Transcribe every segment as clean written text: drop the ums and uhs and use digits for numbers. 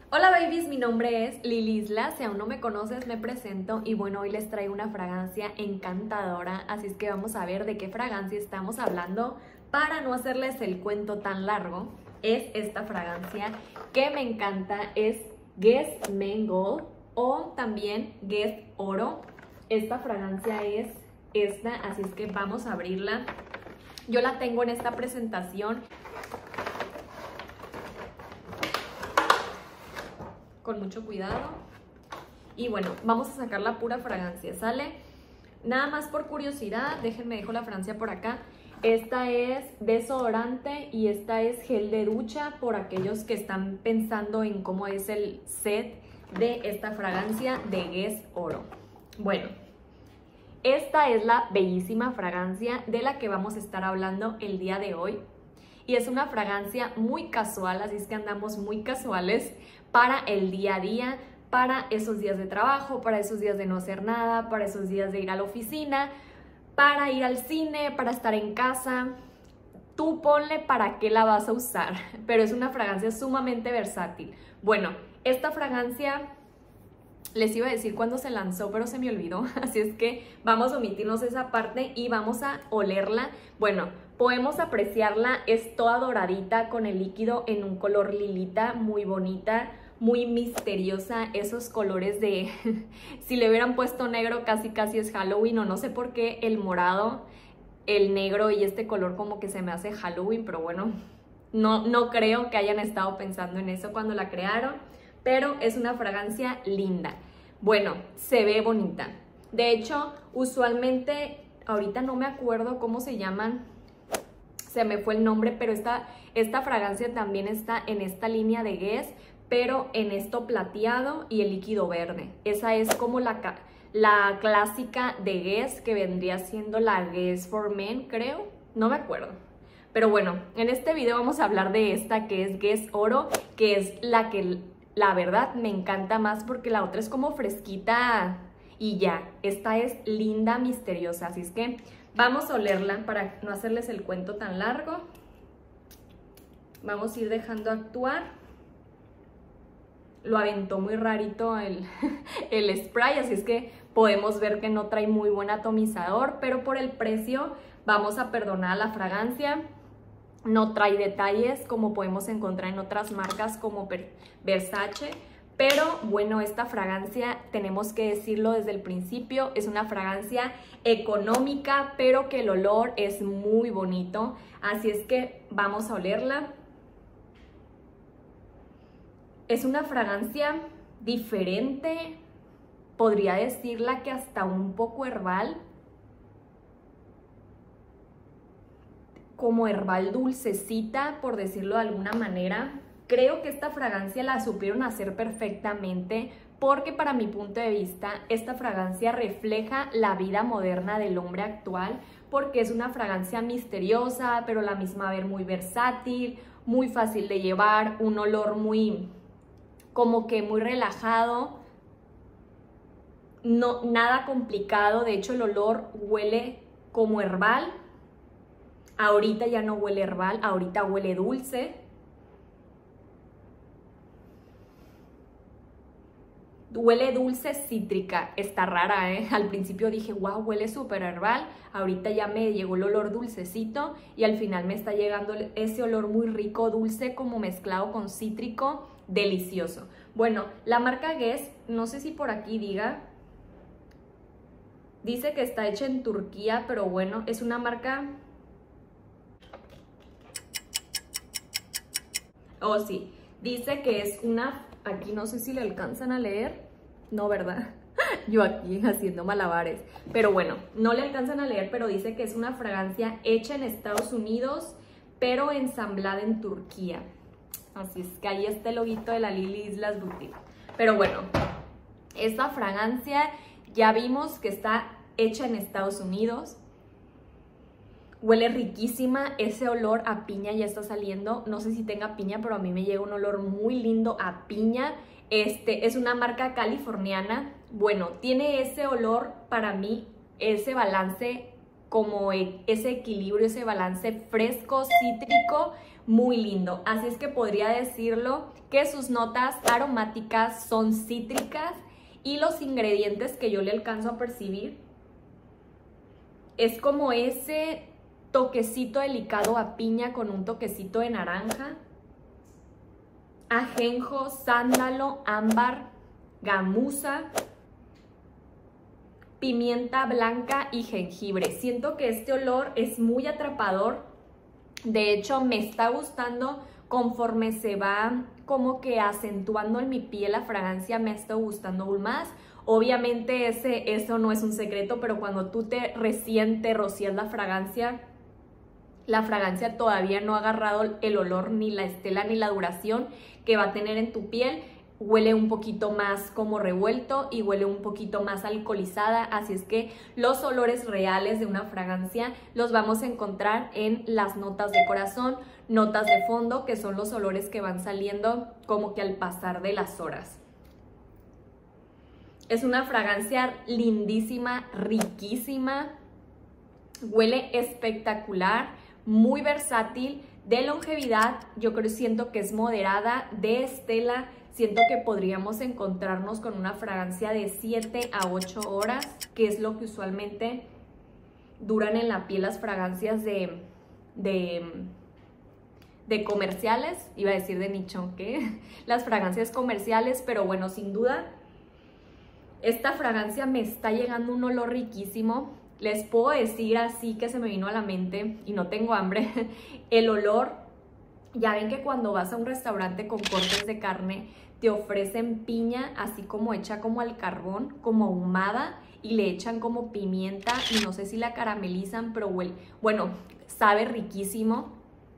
Hola babies, mi nombre es Lilisla, si aún no me conoces me presento y bueno, hoy les traigo una fragancia encantadora, así es que vamos a ver de qué fragancia estamos hablando para no hacerles el cuento tan largo. Es esta fragancia que me encanta, es Guess Mango o también Guess Oro. Esta fragancia es esta, así es que vamos a abrirla. Yo la tengo en esta presentación. Con mucho cuidado. Y bueno, vamos a sacar la pura fragancia, ¿sale? Nada más por curiosidad, déjenme dejo la fragancia por acá. Esta es desodorante y esta es gel de ducha por aquellos que están pensando en cómo es el set de esta fragancia de Guess Oro. Bueno, esta es la bellísima fragancia de la que vamos a estar hablando el día de hoy. Y es una fragancia muy casual, así es que andamos muy casuales para el día a día, para esos días de trabajo, para esos días de no hacer nada, para esos días de ir a la oficina, para ir al cine, para estar en casa. Tú ponle para qué la vas a usar, pero es una fragancia sumamente versátil. Bueno, esta fragancia les iba a decir cuándo se lanzó, pero se me olvidó, así es que vamos a omitirnos esa parte y vamos a olerla. Bueno, podemos apreciarla, es toda doradita con el líquido en un color lilita, muy bonita, muy misteriosa, esos colores de, si le hubieran puesto negro casi es Halloween, o no sé por qué el morado, el negro y este color como que se me hace Halloween, pero bueno, no creo que hayan estado pensando en eso cuando la crearon, pero es una fragancia linda. Bueno, se ve bonita. De hecho, usualmente, ahorita no me acuerdo cómo se llaman, se me fue el nombre, pero esta fragancia también está en esta línea de Guess, pero en esto plateado y el líquido verde. Esa es como la clásica de Guess, que vendría siendo la Guess for Men, creo, no me acuerdo. Pero bueno, en este video vamos a hablar de esta que es Guess Oro, que es la que la verdad me encanta más porque la otra es como fresquita y ya. Esta es linda, misteriosa, así es que vamos a olerla para no hacerles el cuento tan largo. Vamos a ir dejando actuar. Lo aventó muy rarito el spray, así es que podemos ver que no trae muy buen atomizador, pero por el precio vamos a perdonar la fragancia. No trae detalles como podemos encontrar en otras marcas como Versace, pero bueno, esta fragancia, tenemos que decirlo desde el principio, es una fragancia económica, pero que el olor es muy bonito, así es que vamos a olerla. Es una fragancia diferente, podría decirla que hasta un poco herbal, como herbal dulcecita, por decirlo de alguna manera. Creo que esta fragancia la supieron hacer perfectamente porque para mi punto de vista esta fragancia refleja la vida moderna del hombre actual, porque es una fragancia misteriosa, pero a la misma vez muy versátil, muy fácil de llevar, un olor muy, como que muy relajado, no, nada complicado. De hecho el olor huele como herbal. Ahorita ya no huele herbal, ahorita huele dulce. Huele dulce cítrica, está rara, ¿eh? Al principio dije, wow, huele súper herbal. Ahorita ya me llegó el olor dulcecito y al final me está llegando ese olor muy rico, dulce, como mezclado con cítrico, delicioso. Bueno, la marca Guess, no sé si por aquí dice que está hecha en Turquía, pero bueno, es una marca... Oh, sí, dice que es una, aquí no sé si le alcanzan a leer, no, ¿verdad? Yo aquí haciendo malabares, pero bueno, no le alcanzan a leer, pero dice que es una fragancia hecha en Estados Unidos, pero ensamblada en Turquía. Así es que ahí está el loguito de la Lilisla Boutique. Pero bueno, esta fragancia ya vimos que está hecha en Estados Unidos. Huele riquísima, ese olor a piña ya está saliendo, no sé si tenga piña, pero a mí me llega un olor muy lindo a piña. Es una marca californiana. Bueno, tiene ese olor para mí, ese balance, como ese equilibrio, ese balance fresco, cítrico, muy lindo. Así es que podría decirlo que sus notas aromáticas son cítricas y los ingredientes que yo le alcanzo a percibir es como ese toquecito delicado a piña con un toquecito de naranja, ajenjo, sándalo, ámbar, gamuza, pimienta blanca y jengibre. Siento que este olor es muy atrapador. De hecho, me está gustando conforme se va como que acentuando en mi piel la fragancia, me está gustando aún más. Obviamente eso no es un secreto, pero cuando tú recién te rocías la fragancia todavía no ha agarrado el olor, ni la estela, ni la duración que va a tener en tu piel. Huele un poquito más como revuelto y huele un poquito más alcoholizada, así es que los olores reales de una fragancia los vamos a encontrar en las notas de corazón, notas de fondo, que son los olores que van saliendo como que al pasar de las horas. Es una fragancia lindísima, riquísima, huele espectacular, muy versátil, de longevidad, yo siento que es moderada, de estela. Siento que podríamos encontrarnos con una fragancia de 7 a 8 horas, que es lo que usualmente duran en la piel las fragancias de comerciales. Iba a decir de nicho, ¿qué? Las fragancias comerciales, pero bueno, sin duda, esta fragancia me está llegando un olor riquísimo. Les puedo decir así que se me vino a la mente, y no tengo hambre, el olor. Ya ven que cuando vas a un restaurante con cortes de carne, te ofrecen piña así como hecha como al carbón, como ahumada, y le echan como pimienta y no sé si la caramelizan, pero huele, bueno, sabe riquísimo.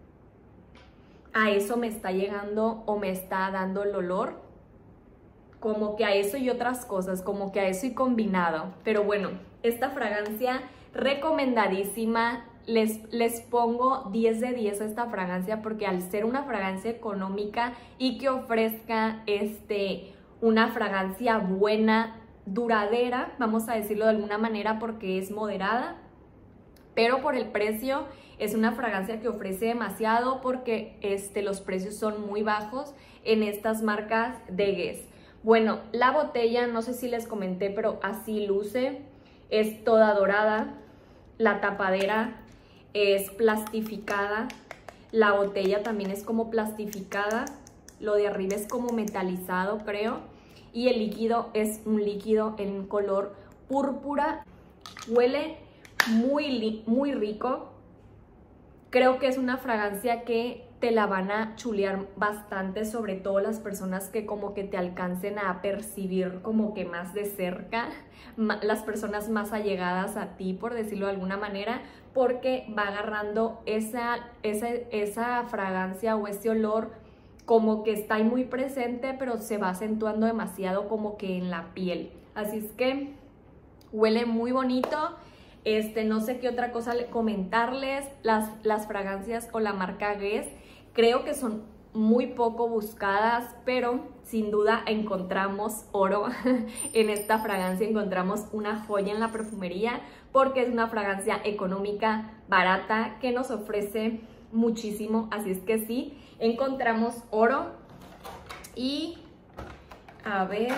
A eso me está llegando o me está dando el olor, como que a eso y otras cosas, como que a eso y combinado. Pero bueno, esta fragancia recomendadísima. Les pongo 10 de 10 a esta fragancia porque al ser una fragancia económica y que ofrezca una fragancia buena, duradera, vamos a decirlo de alguna manera, porque es moderada, pero por el precio es una fragancia que ofrece demasiado porque los precios son muy bajos en estas marcas de Guess. Bueno, la botella, no sé si les comenté, pero así luce, es toda dorada, la tapadera es plastificada, la botella también es como plastificada, lo de arriba es como metalizado, creo, y el líquido es un líquido en color púrpura. Huele muy rico. Creo que es una fragancia que te la van a chulear bastante, sobre todo las personas que como que te alcancen a percibir como que más de cerca, las personas más allegadas a ti, por decirlo de alguna manera, porque va agarrando esa fragancia o ese olor como que está ahí muy presente, pero se va acentuando demasiado como que en la piel. Así es que huele muy bonito. No sé qué otra cosa comentarles. Las fragancias o la marca Guess creo que son muy poco buscadas, pero sin duda encontramos oro en esta fragancia, encontramos una joya en la perfumería porque es una fragancia económica, barata, que nos ofrece muchísimo. Así es que sí, encontramos oro. Y a ver,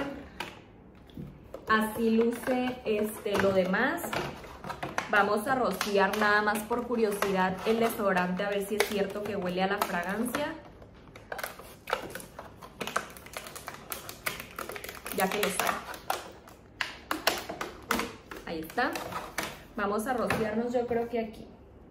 así luce lo demás. Vamos a rociar nada más por curiosidad el desodorante a ver si es cierto que huele a la fragancia. Ya que lo sabe. Ahí está. Vamos a rociarnos, yo creo que aquí.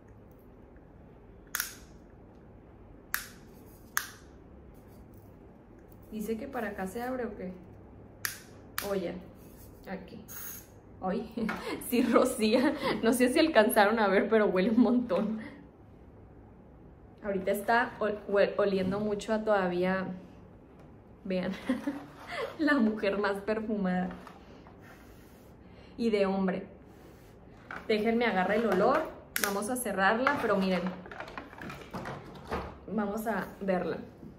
Dice que para acá se abre o qué. Oye, aquí. Ay, sí rocía. No sé si alcanzaron a ver, pero huele un montón. Ahorita está oliendo mucho a todavía. Vean, la mujer más perfumada. Y de hombre. Déjenme agarrar el olor. Vamos a cerrarla, pero miren. Vamos a verla.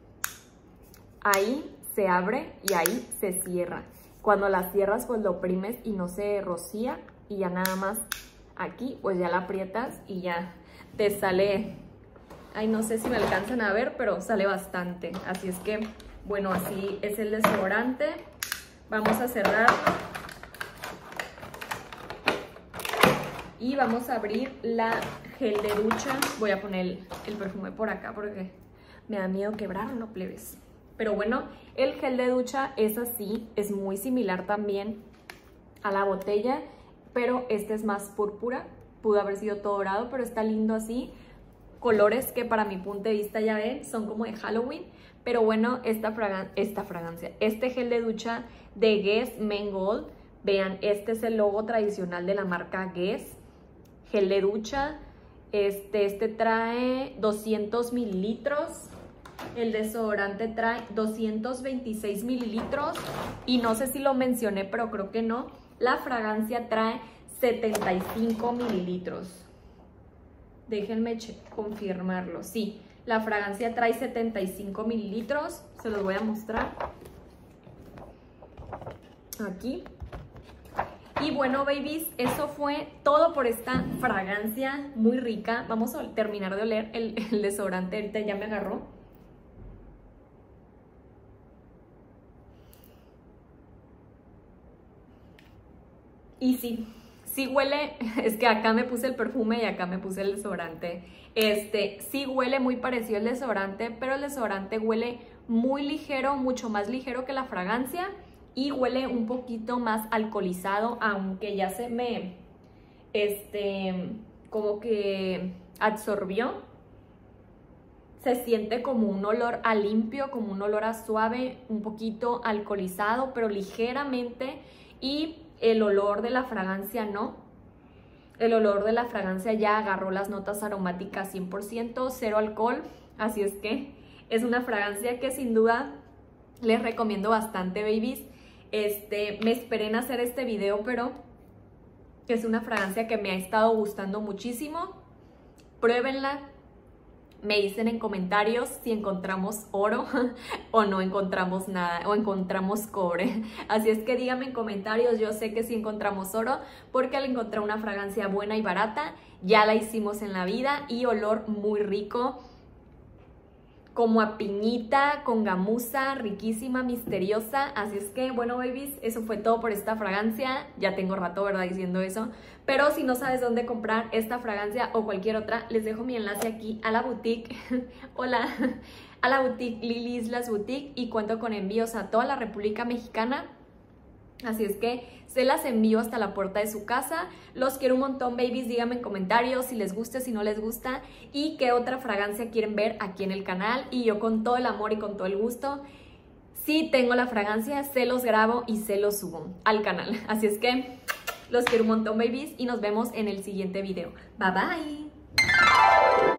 Ahí se abre y ahí se cierra. Cuando la cierras, pues lo oprimes y no se rocía. Y ya nada más aquí, pues ya la aprietas y ya te sale Ay, no sé si me alcanzan a ver, pero sale bastante. Así es que, bueno, así es el desodorante. Vamos a cerrar. Y vamos a abrir la gel de ducha. Voy a poner el perfume por acá porque me da miedo quebrarlo, plebes. Pero bueno, el gel de ducha es así. Es muy similar también a la botella, pero este es más púrpura. Pudo haber sido todo dorado, pero está lindo así. Colores que para mi punto de vista, ya ven, son como de Halloween. Pero bueno, esta fragancia, este gel de ducha de Guess Men Gold. Vean, este es el logo tradicional de la marca Guess. Gel de ducha. Este trae 200 mililitros. El desodorante trae 226 mililitros. Y no sé si lo mencioné, pero creo que no. La fragancia trae 75 mililitros. Déjenme confirmarlo. Sí, la fragancia trae 75 mililitros. Se los voy a mostrar. Aquí. Y bueno, babies, eso fue todo por esta fragancia muy rica. Vamos a terminar de oler el desodorante. Ahorita ya me agarró. Y sí huele, es que acá me puse el perfume y acá me puse el desodorante. Sí huele muy parecido al desodorante, pero el desodorante huele muy ligero, mucho más ligero que la fragancia. Y huele un poquito más alcoholizado, aunque ya se me, como que absorbió. Se siente como un olor a limpio, como un olor a suave, un poquito alcoholizado, pero ligeramente. Y el olor de la fragancia no. El olor de la fragancia ya agarró las notas aromáticas 100%, cero alcohol. Así es que es una fragancia que sin duda les recomiendo bastante, babies. Me esperé en hacer este video, pero es una fragancia que me ha estado gustando muchísimo. Pruébenla. Me dicen en comentarios si encontramos oro o no encontramos nada, o encontramos cobre. Así es que díganme en comentarios. Yo sé que sí encontramos oro, porque al encontrar una fragancia buena y barata, ya la hicimos en la vida, y olor muy rico, como a piñita, con gamuza, riquísima, misteriosa. Así es que, bueno, babies, eso fue todo por esta fragancia. Ya tengo rato, ¿verdad?, diciendo eso. Pero si no sabes dónde comprar esta fragancia o cualquier otra, les dejo mi enlace aquí a la boutique. Hola, a la boutique Lili Islas Boutique, y cuento con envíos a toda la República Mexicana. Así es que se las envío hasta la puerta de su casa. Los quiero un montón, babies. Díganme en comentarios si les gusta, si no les gusta, y qué otra fragancia quieren ver aquí en el canal. Y yo con todo el amor y con todo el gusto, si tengo la fragancia, se los grabo y se los subo al canal. Así es que los quiero un montón, babies, y nos vemos en el siguiente video. Bye, bye.